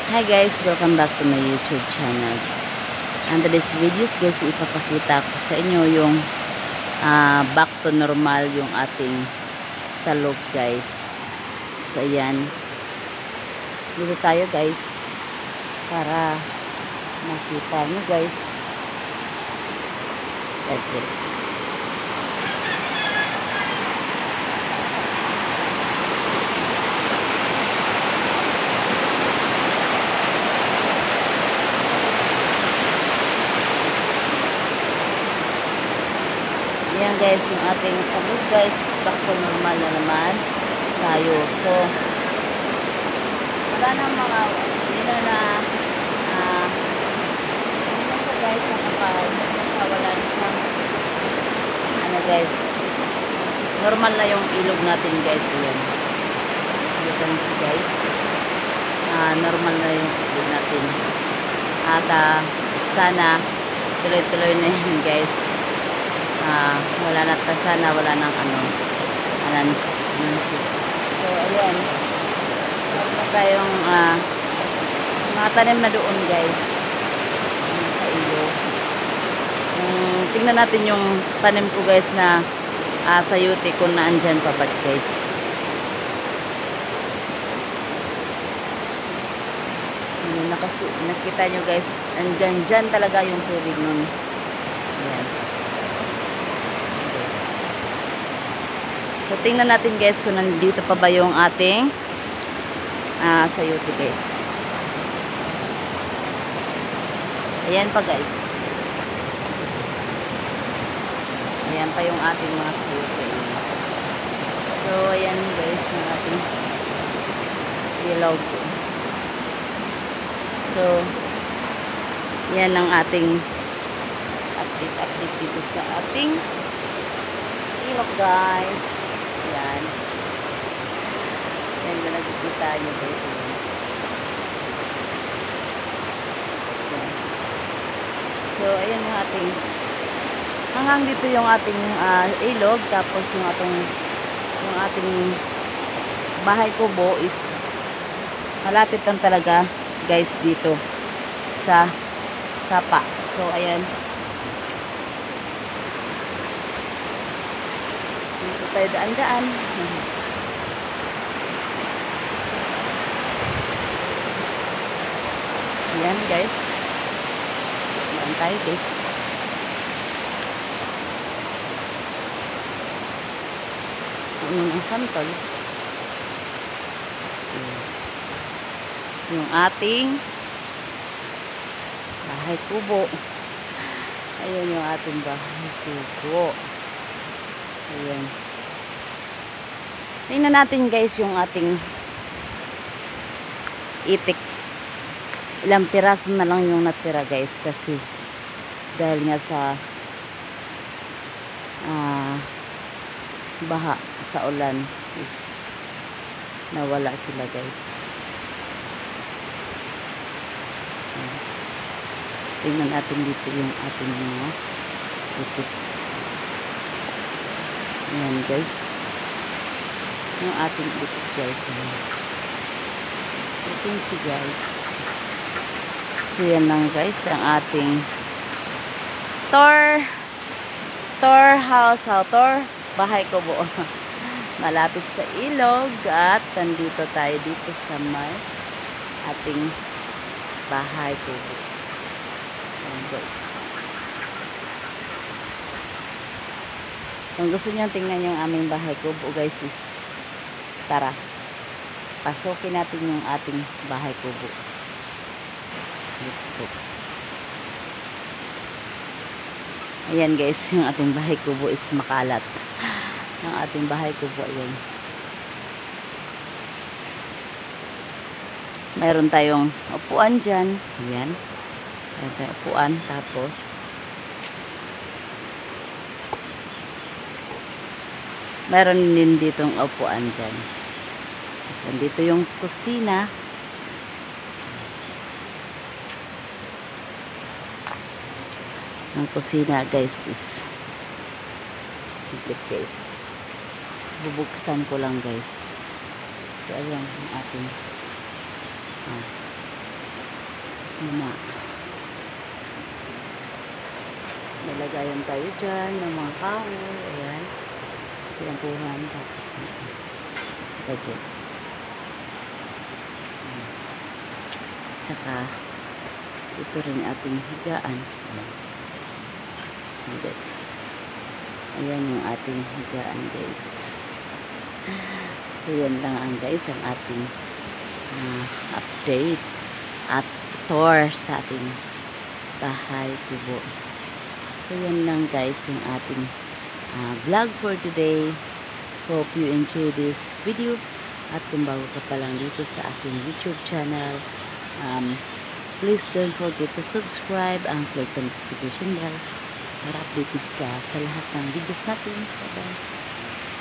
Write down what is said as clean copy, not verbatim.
Hi guys, welcome back to my YouTube channel. And today's videos guys, ipapakita ko sa inyo yung back to normal yung ating salog guys. So ayan, dito tayo guys para makita nyo guys. Like this. Ayan guys, yung ating salog guys, back to normal na naman tayo. So, wala na mga, hindi na siya guys, wala na siya, ano guys, normal na yung ilog natin guys. Ayan, you can see guys, normal na yung ilog natin. At sana tuloy-tuloy na yun guys. Wala na sana, wala nang so ayan, meron tayong mga tanim na doon guys sa ilog. Tingnan natin yung tanim ko guys na sayote kung naandyan pa ba guys. Kasi nakita nyo guys, andyan dyan talaga yung tubig nun. Ayan. So, tingnan natin guys kung nandito pa ba yung ating sayote guys. Ayan pa guys. Ayan pa yung ating mga sayote. So, ayan guys yung ating ilog. So, yan ang ating update dito sa ating ilog guys. Yan. Yan na nakikita nyo guys. Yan. So, ayan yung ating hanggang dito yung ating ilog. Tapos yung ating bahay kubo is malapit lang talaga guys dito sa sapa. So, ayan. Dito tayo daan-daan. Ayan guys. Daan tayo guys. Ang santol. Yung ating bahay kubo. Ayun yung ating bahay kubo. Ayan. Tingnan natin guys yung ating itik. Ilang piraso na lang yung natira guys. Kasi dahil nga sa baha sa ulan is nawala sila guys. Ayan. Tingnan natin dito yung ating mga itik. Ayan guys. Yung ating itik guys. You can see guys. So yan lang guys. Ang ating Tor house. Tor bahay kubo. Malapit sa ilog. At nandito tayo dito sa may ating bahay kubo. Ayan guys. Kung gusto niyo tingnan yung aming bahay kubo guys is tara, pasukin natin yung ating bahay kubo. Let's go. Ayan guys, yung ating bahay kubo is makalat. Yung ating bahay kubo, ayan. Mayroon tayong upuan dyan. Ayan. Mayroon tayong upuan. Tapos mayroon din ditong upuan dyan. Tapos andito yung kusina. Ang kusina guys is higit guys. Bubuksan ko lang guys. So ayan ang ating na nalagayan tayo dyan ng mga kahoy. Ayan. Pinangkuhan. Tapos lagyan. Saka ito rin ating higaan. Ayan yung ating higaan, guys. So yan lang ang guys ang ating update at tour sa ating bahay kubo. So yan lang guys yung ating vlog for today. Hope you enjoy this video. At kung bago ka pa lang dito sa aking YouTube channel, please don't forget to subscribe and click the notification bell para updated ka sa lahat ng videos natin. Bye bye.